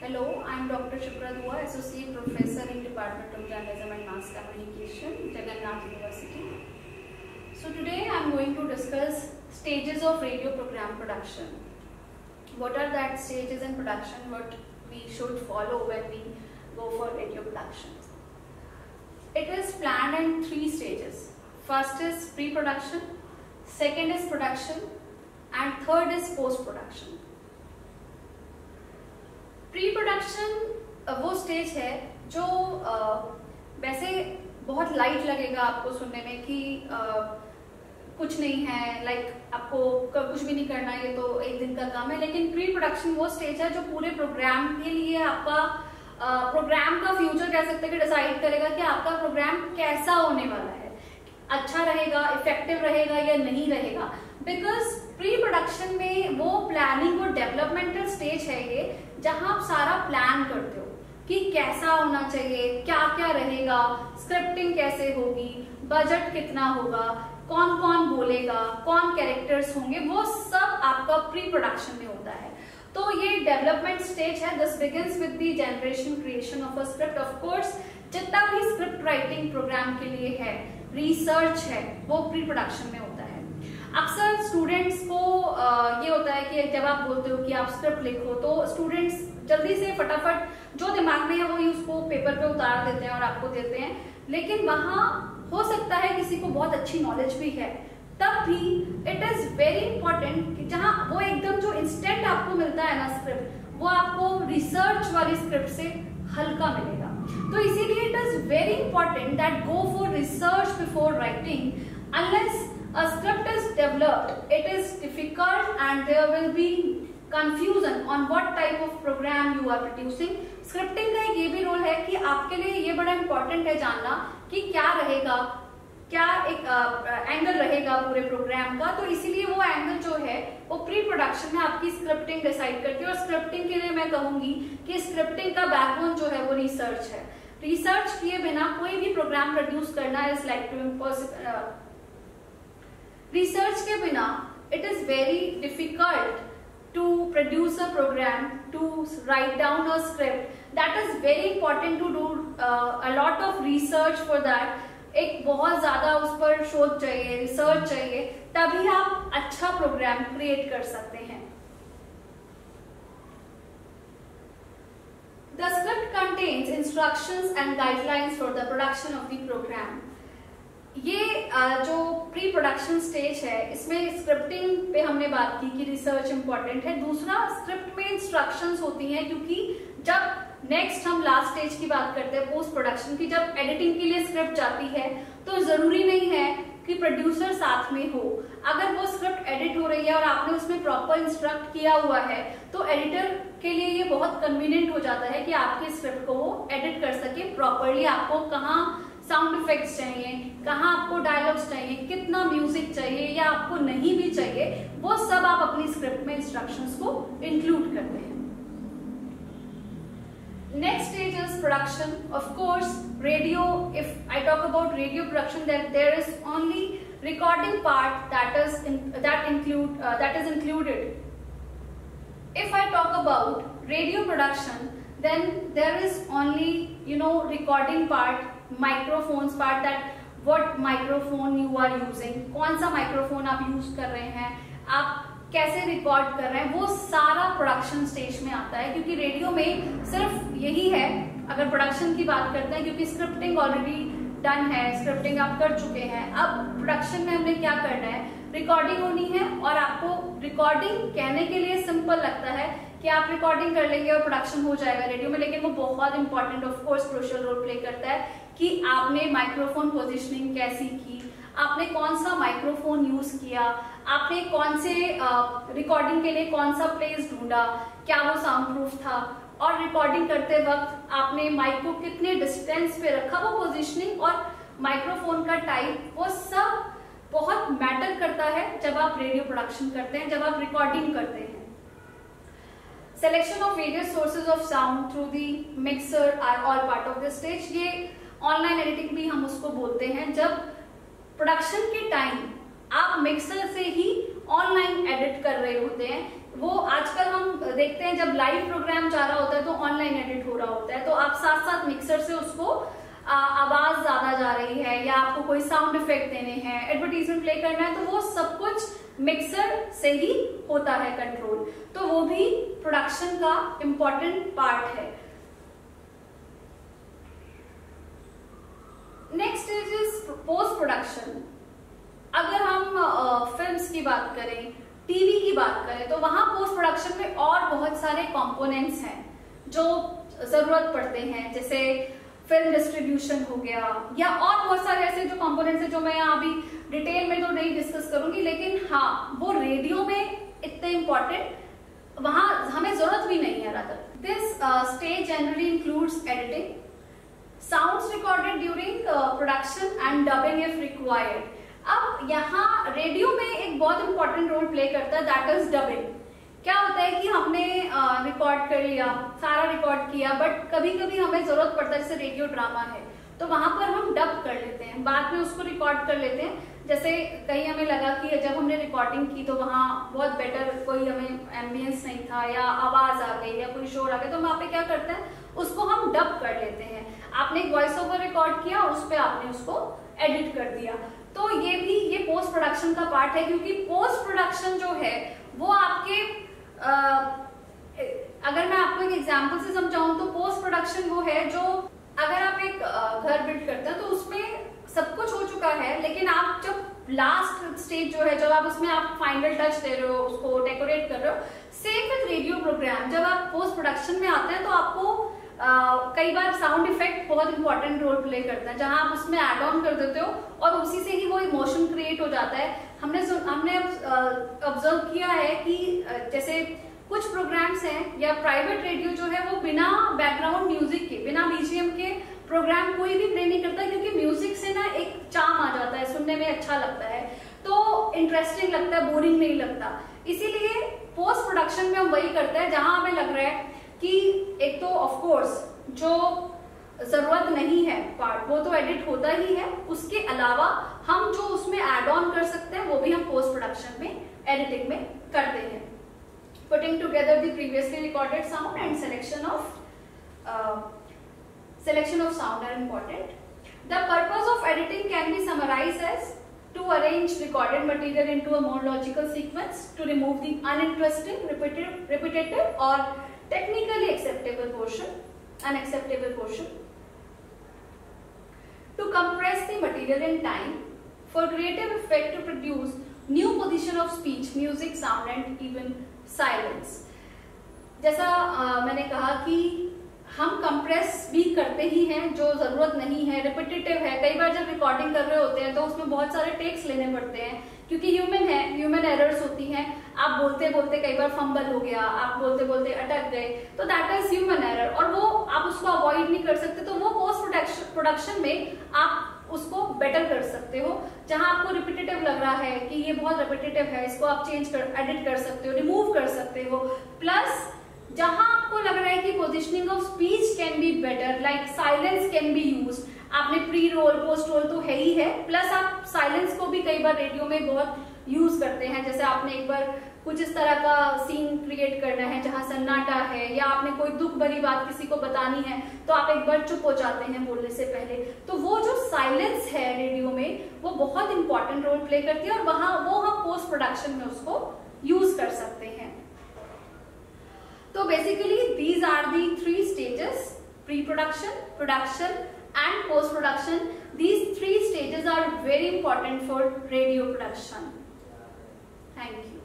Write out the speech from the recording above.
Hello, I am Dr. Shukra Dua, Associate Professor in Department of Journalism and Mass Communication, Jagannath University. So today I am going to discuss stages of radio program production. What are that stages in production, what we should follow when we go for radio production. It is planned in 3 stages. First is pre-production, second is production and third is post-production. Pre production वो stage है जो वैसे बहुत light लगेगा आपको सुनने में कि कुछ नहीं है, लाइक आपको कुछ भी नहीं करना, ये तो एक दिन का काम है। लेकिन प्री प्रोडक्शन वो स्टेज है जो पूरे प्रोग्राम के लिए आपका प्रोग्राम का फ्यूचर कह सकते हैं कि डिसाइड करेगा कि आपका प्रोग्राम कैसा होने वाला है, अच्छा रहेगा, इफेक्टिव रहेगा या नहीं रहेगा। बिकॉज प्री प्रोडक्शन में वो प्लानिंग और डेवलपमेंटल स्टेज है ये, जहां आप सारा प्लान करते हो कि कैसा होना चाहिए, क्या क्या रहेगा, स्क्रिप्टिंग कैसे होगी, बजट कितना होगा, कौन कौन बोलेगा, कौन कैरेक्टर्स होंगे, वो सब आपका प्री प्रोडक्शन में होता है। तो ये डेवलपमेंट स्टेज है। This begins with the generation creation of a script. Of course जितना भी स्क्रिप्ट राइटिंग प्रोग्राम के लिए है, रिसर्च है, वो प्री प्रोडक्शन में होता है। अक्सर स्टूडेंट्स को ये होता है कि जब आप बोलते हो कि आप स्क्रिप्ट लिखो तो स्टूडेंट्स जल्दी से फटाफट जो दिमाग में है वो ही उसको पेपर पे उतार देते हैं और आपको देते हैं। लेकिन वहां हो सकता है किसी को बहुत अच्छी नॉलेज भी है, तब भी इट इज वेरी इंपॉर्टेंट कि जहां वो एकदम जो इंस्टेंट आपको मिलता है ना स्क्रिप्ट, वो आपको रिसर्च वाली स्क्रिप्ट से हल्का मिलेगा। तो इसीलिए it is very important that go for research before writing. Unless a script is developed, it is difficult and there will be confusion on what type of program you are producing. Scripting का ये भी role है कि आपके लिए ये बड़ा important है जानना कि क्या रहेगा, क्या एक एंगल रहेगा पूरे प्रोग्राम का। तो इसीलिए वो एंगल जो है वो प्री प्रोडक्शन में आपकी स्क्रिप्टिंग डिसाइड करती है। और स्क्रिप्टिंग के लिए मैं कहूंगी कि स्क्रिप्टिंग का बैकबोन जो है वो रिसर्च है। रिसर्च किए बिना कोई भी प्रोग्राम प्रोड्यूस करना is like to impossible. Research के बिना it is very difficult to produce a programme, to write down a script. That is very important to do a lot of research for that. एक बहुत ज्यादा उस पर शोध चाहिए, रिसर्च चाहिए, तभी आप अच्छा प्रोग्राम क्रिएट कर सकते हैं। The script contains instructions and guidelines for the production of the program. ये जो प्री प्रोडक्शन स्टेज है, इसमें स्क्रिप्टिंग पे हमने बात की कि रिसर्च इंपॉर्टेंट है। दूसरा, स्क्रिप्ट में इंस्ट्रक्शंस होती हैं, क्योंकि जब नेक्स्ट हम लास्ट स्टेज की बात करते हैं पोस्ट प्रोडक्शन की, जब एडिटिंग के लिए स्क्रिप्ट जाती है तो जरूरी नहीं है कि प्रोड्यूसर साथ में हो। अगर वो स्क्रिप्ट एडिट हो रही है और आपने उसमें प्रॉपर इंस्ट्रक्ट किया हुआ है तो एडिटर के लिए ये बहुत कन्वीनियंट हो जाता है कि आपके स्क्रिप्ट को वो एडिट कर सके प्रॉपरली। आपको कहाँ साउंड इफेक्ट्स चाहिए, कहाँ आपको डायलॉग्स चाहिए, कितना म्यूजिक चाहिए या आपको नहीं भी चाहिए, वो सब आप अपनी स्क्रिप्ट में इंस्ट्रक्शंस को इंक्लूड करते हैं। Next stage is production. Of course radio, if I talk about radio production, there is only recording part that is included. If I talk about radio production, then there is only recording part, microphones part, that what microphone you are using, कौन सा microphone आप use कर रहे हैं, आप कैसे record कर रहे हैं, वो सारा प्रोडक्शन स्टेज में आता है। क्योंकि रेडियो में सिर्फ यही है, अगर प्रोडक्शन की बात करते हैं, क्योंकि स्क्रिप्टिंग ऑलरेडी डन है, स्क्रिप्टिंग आप कर चुके हैं। अब प्रोडक्शन में हमने क्या करना है, रिकॉर्डिंग होनी है। और आपको रिकॉर्डिंग कहने के लिए सिंपल लगता है कि आप रिकॉर्डिंग कर लेंगे और प्रोडक्शन हो जाएगा रेडियो में, लेकिन वो बहुत important of course crucial role play करता है कि आपने माइक्रोफोन पोजीशनिंग कैसी की, आपने कौन सा माइक्रोफोन यूज किया, आपने कौन से रिकॉर्डिंग के लिए कौन सा प्लेस ढूंढा, क्या वो साउंड प्रूफ था, और रिकॉर्डिंग करते वक्त आपने माइक को कितने डिस्टेंस पे रखा, वो पोजीशनिंग और माइक्रोफोन का टाइप, वो सब बहुत मैटर करता है जब आप रेडियो प्रोडक्शन करते हैं, जब आप रिकॉर्डिंग करते हैं। Selection of various sources of sound through the mixer are all part of this stage. ये ऑनलाइन एडिटिंग भी हम उसको बोलते हैं। जब प्रोडक्शन के टाइम आप मिक्सर से ही ऑनलाइन एडिट कर रहे होते हैं, वो आजकल हम देखते हैं जब लाइव प्रोग्राम जा रहा होता है तो ऑनलाइन एडिट हो रहा होता है, तो आप साथ साथ मिक्सर से उसको आवाज ज्यादा जा रही है या आपको कोई साउंड इफेक्ट देने हैं, एडवर्टीजमेंट प्ले करना है, तो वो सब कुछ मिक्सर से ही होता है कंट्रोल। तो वो भी प्रोडक्शन का इम्पोर्टेंट पार्ट है। Next is post production. अगर हम फिल्म्स की बात करें, टीवी की बात करें, तो वहां पोस्ट प्रोडक्शन में और बहुत सारे कंपोनेंट्स हैं जो जरूरत पड़ते हैं, जैसे फिल्म डिस्ट्रीब्यूशन हो गया या और बहुत सारे ऐसे जो कंपोनेंट्स हैं जो मैं यहाँ अभी डिटेल में तो नहीं डिस्कस करूंगी, लेकिन हाँ वो रेडियो में इतने इम्पोर्टेंट वहां हमें जरूरत भी नहीं है। Rather this stage generally includes editing, sounds recorded during production and dubbing if required. अब यहाँ रेडियो में एक बहुत इंपॉर्टेंट रोल प्ले करता है, दैट इज डबिंग। क्या होता है कि हमने रिकॉर्ड कर लिया, सारा रिकॉर्ड किया, बट कभी कभी हमें जरूरत पड़ता है, जैसे रेडियो ड्रामा है तो वहां पर हम डब कर लेते हैं, बाद में उसको रिकॉर्ड कर लेते हैं। जैसे कहीं हमें लगा कि जब हमने रिकॉर्डिंग की तो वहां बहुत बेटर कोई हमें एम्बियंस नहीं था या आवाज आ गई या कोई शोर आ गया, तो वहां पे क्या करते हैं, उसको हम डब कर लेते हैं। आपने एक वॉइस ओवर रिकॉर्ड किया और उस पर आपने उसको एडिट कर दिया, तो ये पोस्ट प्रोडक्शन का पार्ट है, क्योंकि पोस्ट प्रोडक्शन जो है वो आपके अगर मैं आपको एक एग्जांपल से समझाऊं तो पोस्ट प्रोडक्शन वो है जो अगर आप एक घर बिल्ड करते हैं तो उसमें सब कुछ हो चुका है, लेकिन आप जब लास्ट स्टेज जो है, जब आप उसमें आप फाइनल टच दे रहे हो, उसको डेकोरेट कर रहे हो, सेम विद रेडियो प्रोग्राम, जब आप पोस्ट प्रोडक्शन में आते हैं तो आपको कई बार साउंड इफेक्ट बहुत इंपॉर्टेंट रोल प्ले करता है, जहां आप उसमें एड ऑन कर देते हो और उसी से ही वो इमोशन क्रिएट हो जाता है। हमने ऑब्जर्व किया है कि जैसे कुछ प्रोग्राम्स हैं या प्राइवेट रेडियो जो है वो बिना बैकग्राउंड म्यूजिक के, बिना बीजीएम के प्रोग्राम कोई भी प्ले नहीं करता, क्योंकि म्यूजिक से ना एक चार्म आ जाता है, सुनने में अच्छा लगता है, तो इंटरेस्टिंग लगता है, बोरिंग नहीं लगता। इसीलिए पोस्ट प्रोडक्शन में हम वही करते हैं जहां हमें लग रहा है कि एक तो ऑफ कोर्स जो जरूरत नहीं है पार्ट वो तो एडिट होता ही है, उसके अलावा हम जो उसमें एड ऑन कर सकते हैं वो भी हम पोस्ट प्रोडक्शन में एडिटिंग में करते हैं। Putting together the previously recorded sound and selection of sound are important. The purpose of editing can be summarized as to arrange recorded material into a more logical sequence, to remove the uninteresting, repetitive or technically unacceptable portion, to compress the material in time, for creative effect, to produce new position of speech, music, sound and even silence. जैसा मैंने कहा कि हम compress भी करते ही हैं, जो जरूरत नहीं है, रिपीटेटिव है। कई बार जब रिकॉर्डिंग कर रहे होते हैं तो उसमें बहुत सारे टेक्स लेने पड़ते हैं, क्योंकि ह्यूमन है, ह्यूमन एरर्स होती हैं। आप बोलते बोलते कई बार फंबल हो गया, आप बोलते बोलते अटक गए, तो दैट इज ह्यूमन एरर और वो आप उसको अवॉइड नहीं कर सकते। तो वो पोस्ट प्रोडक्शन में आप उसको बेटर कर सकते हो। जहां आपको रिपीटेटिव लग रहा है कि ये बहुत रिपीटेटिव है, इसको आप एडिट कर सकते हो, रिमूव कर सकते हो। प्लस जहां आपको लग रहा है कि positioning of speech can be better, like silence can be use. आपने प्री रोल पोस्ट रोल तो है ही है, प्लस आप साइलेंस को भी कई बार रेडियो में बहुत यूज करते हैं। जैसे आपने एक बार कुछ इस तरह का सीन क्रिएट करना है जहां सन्नाटा है, या आपने कोई दुख भरी बात किसी को बतानी है तो आप एक बार चुप हो जाते हैं बोलने से पहले। तो वो जो साइलेंस है रेडियो में वो बहुत इंपॉर्टेंट रोल प्ले करती है और वो हम पोस्ट प्रोडक्शन में उसको यूज कर सकते हैं। तो basically these are the 3 stages: pre-production, production and post-production. These 3 stages are very important for radio production. Thank you.